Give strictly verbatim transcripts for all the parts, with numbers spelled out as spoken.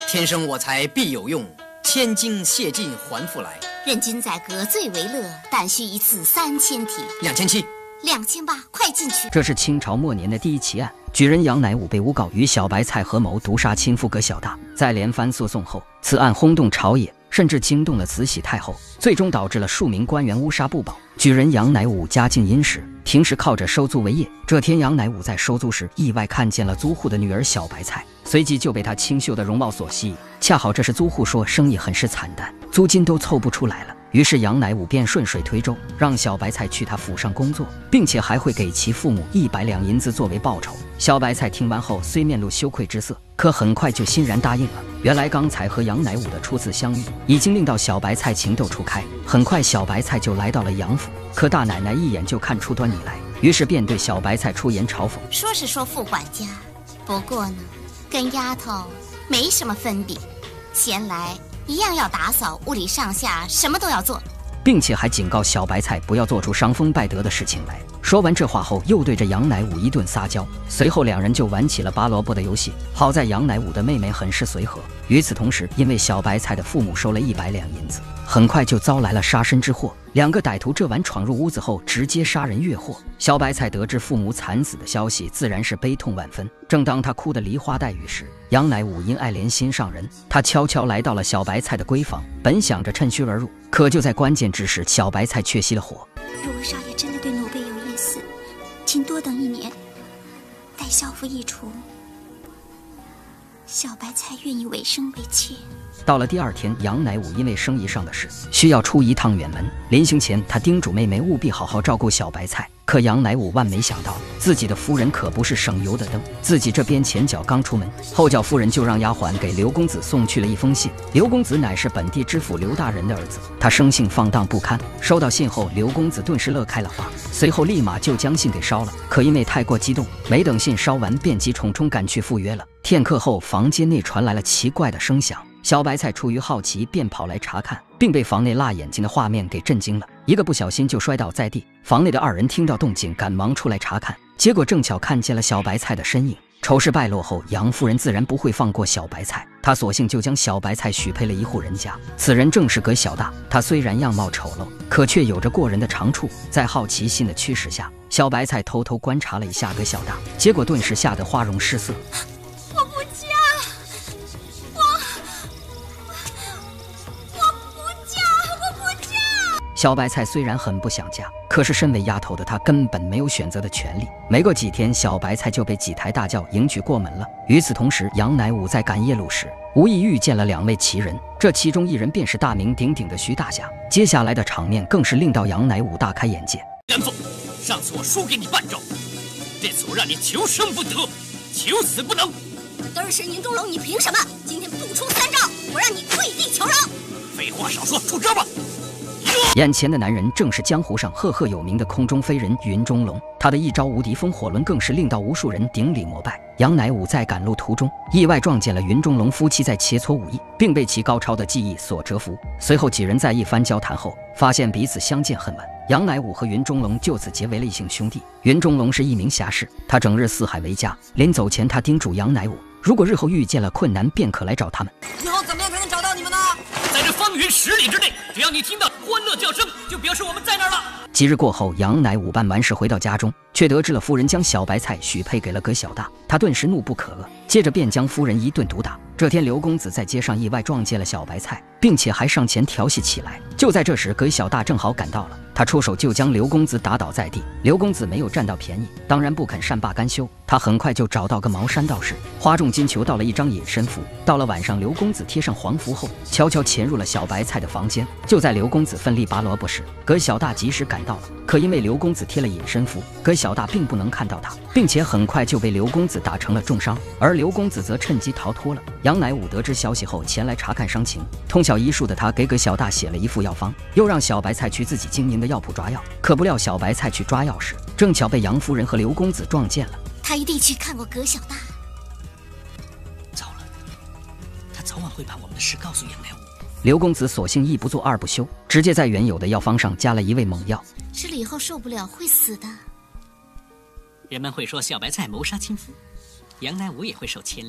天生我材必有用，千金谢尽还复来。 任君宰割最为乐，但需一次三千题。 两千七， 两千八，快进去！ 这是清朝末年的第一奇案，举人杨乃武被诬告与小白菜合谋毒杀亲父葛小大。在连番诉讼后，此案轰动朝野，甚至惊动了慈禧太后，最终导致了数名官员乌纱不保。举人杨乃武家境殷实，平时靠着收租为业。这天，杨乃武在收租时意外看见了租户的女儿小白菜，随即就被她清秀的容貌所吸引。恰好这时租户说生意很是惨淡，租金都凑不出来了。于是杨乃武便顺水推舟，让小白菜去他府上工作，并且还会给其父母一百两银子作为报酬。小白菜听完后虽面露羞愧之色，可很快就欣然答应了。原来刚才和杨乃武的初次相遇，已经令到小白菜情窦初开。很快小白菜就来到了杨府，可大奶奶一眼就看出端倪来，于是便对小白菜出言嘲讽： 说是说副管家，不过呢，跟丫头没什么分别，闲来一样要打扫屋里上下，什么都要做， 并且还警告小白菜不要做出伤风败德的事情来。说完这话后，又对着杨乃武一顿撒娇，随后两人就玩起了拔萝卜的游戏。好在杨乃武的妹妹很是随和，与此同时，因为小白菜的父母收了一百两银子，很快就遭来了杀身之祸。两个歹徒这晚闯入屋子后，直接杀人越货。小白菜得知父母惨死的消息，自然是悲痛万分。正当他哭得梨花带雨时，杨乃武因爱怜心上人，他悄悄来到了小白菜的闺房，本想着趁虚而入，可就在关键之时，小白菜却熄了火。 如果少爷真的对奴婢有意思，请多等一年，待校服一出，小白菜愿意委身为妾。 到了第二天，杨乃武因为生意上的事需要出一趟远门，临行前他叮嘱妹妹务必好好照顾小白菜。可杨乃武万没想到，自己的夫人可不是省油的灯，自己这边前脚刚出门，后脚夫人就让丫鬟给刘公子送去了一封信。刘公子乃是本地知府刘大人的儿子，他生性放荡不堪，收到信后，刘公子顿时乐开了花，随后立马就将信给烧了。可因为太过激动，没等信烧完，便急冲冲赶去赴约了。片刻后，房间内传来了奇怪的声响，小白菜出于好奇便跑来查看，并被房内辣眼睛的画面给震惊了，一个不小心就摔倒在地。房内的二人听到动静，赶忙出来查看，结果正巧看见了小白菜的身影。丑事败露后，杨夫人自然不会放过小白菜，她索性就将小白菜许配了一户人家。此人正是葛小大，他虽然样貌丑陋，可却有着过人的长处。在好奇心的驱使下，小白菜偷偷观察了一下葛小大，结果顿时吓得花容失色。 我不嫁，我我不嫁，我不嫁。 小白菜虽然很不想嫁，可是身为丫头的她根本没有选择的权利。没过几天，小白菜就被几抬大轿迎娶过门了。与此同时，杨乃武在赶夜路时无意遇见了两位奇人，这其中一人便是大名鼎鼎的徐大侠。接下来的场面更是令到杨乃武大开眼界。 梁凤，上次我输给你半招，这次我让你求生不得，求死不能。 嘚神云钟楼，你凭什么？今天不出三招，我让你跪地求饶！ 废话少说，出招吧！ 眼前的男人正是江湖上赫赫有名的空中飞人云中龙，他的一招无敌风火轮更是令到无数人顶礼膜拜。杨乃武在赶路途中意外撞见了云中龙夫妻在切磋武艺，并被其高超的技艺所折服。随后几人在一番交谈后，发现彼此相见恨晚，杨乃武和云中龙就此结为了异姓兄弟。云中龙是一名侠士，他整日四海为家，临走前他叮嘱杨乃武，如果日后遇见了困难，便可来找他们。 以后怎么样才能找到你们呢？ 在这方圆十里之内，只要你听到欢乐叫声，就表示我们在那儿了。 几日过后，杨乃武办完事回到家中，却得知了夫人将小白菜许配给了葛小大，他顿时怒不可遏，接着便将夫人一顿毒打。这天，刘公子在街上意外撞见了小白菜，并且还上前调戏起来。就在这时，葛小大正好赶到了，他出手就将刘公子打倒在地。刘公子没有占到便宜，当然不肯善罢甘休，他很快就找到个茅山道士，花重金求到了一张隐身符。到了晚上，刘公子贴上黄符后，悄悄潜入了小白菜的房间。就在刘公子奋力拔萝卜时，葛小大及时赶到了，可因为刘公子贴了隐身符，葛小大并不能看到他，并且很快就被刘公子打成了重伤，而刘公子则趁机逃脱了。杨乃武得知消息后前来查看伤情，通晓医术的他给葛小大写了一副药方，又让小白菜去自己经营的药铺抓药。可不料小白菜去抓药时，正巧被杨夫人和刘公子撞见了。 他一定去看过葛小大。 糟了，他早晚会把我们的事告诉杨乃武。 刘公子索性一不做二不休，直接在原有的药方上加了一味猛药， 吃了以后受不了会死的。 人们会说小白菜谋杀亲夫，杨乃武也会受牵连，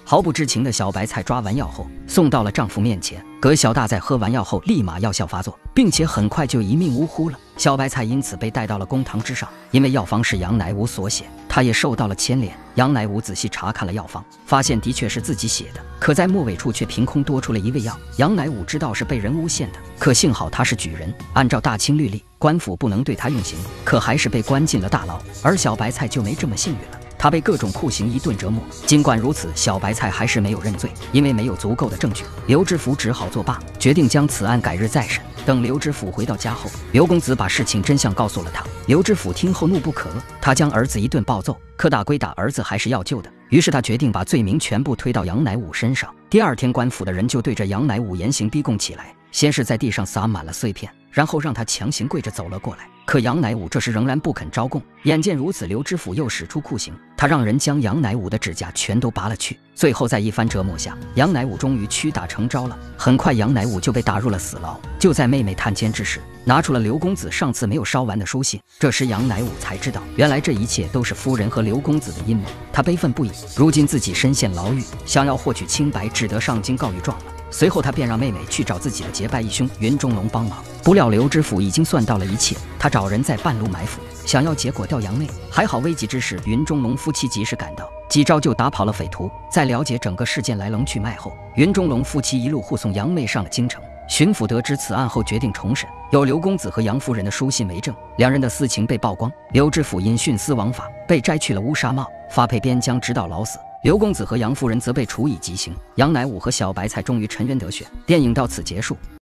毫不知情的小白菜抓完药后，送到了丈夫面前。葛小大在喝完药后立马药效发作，并且很快就一命呜呼了。小白菜因此被带到了公堂之上，因为药方是杨乃武所写，他也受到了牵连。杨乃武仔细查看了药方，发现的确是自己写的，可在末尾处却凭空多出了一味药。杨乃武知道是被人诬陷的，可幸好他是举人，按照大清律例，官府不能对他用刑，可还是被关进了大牢。而小白菜就没这么幸运了。他被各种酷刑一顿折磨，尽管如此，小白菜还是没有认罪，因为没有足够的证据。刘知府只好作罢，决定将此案改日再审。等刘知府回到家后，刘公子把事情真相告诉了他。刘知府听后怒不可遏，他将儿子一顿暴揍，可打归打，儿子还是要救的。于是他决定把罪名全部推到杨乃武身上。第二天，官府的人就对着杨乃武严刑逼供起来，先是在地上撒满了碎片，然后让他强行跪着走了过来。可杨乃武这时仍然不肯招供。眼见如此，刘知府又使出酷刑，他让人将杨乃武的指甲全都拔了去。最后在一番折磨下，杨乃武终于屈打成招了。很快杨乃武就被打入了死牢。就在妹妹探监之时，拿出了刘公子上次没有烧完的书信。这时杨乃武才知道，原来这一切都是夫人和刘公子的阴谋。他悲愤不已，如今自己身陷牢狱，想要获取清白，只得上京告御状了。随后他便让妹妹去找自己的结拜义兄云中龙帮忙。不料刘知府已经算到了一切，他找人在半路埋伏，想要结果调杨妹。还好危急之时，云中龙夫妻及时赶到，几招就打跑了匪徒。在了解整个事件来龙去脉后，云中龙夫妻一路护送杨妹上了京城。巡抚得知此案后决定重审，有刘公子和杨夫人的书信为证，两人的私情被曝光。刘知府因徇私枉法被摘去了乌纱帽，发配边疆直到老死。刘公子和杨夫人则被处以极刑。杨乃武和小白菜终于沉冤得雪。电影到此结束。